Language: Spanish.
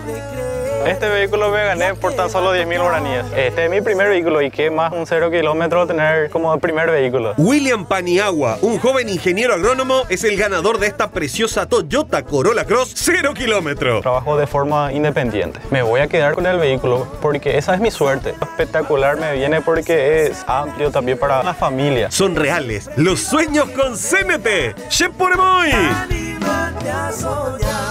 Este vehículo me gané por tan solo 10.000 guaraníes. Este es mi primer vehículo y qué más un 0 kilómetro tener como primer vehículo. William Paniagua, un joven ingeniero agrónomo, es el ganador de esta preciosa Toyota Corolla Cross 0 kilómetro. Trabajo de forma independiente. Me voy a quedar con el vehículo porque esa es mi suerte. Espectacular me viene porque es amplio también para la familia. Son reales los sueños con CNT. ¡Che por muy! Anímate a soñar.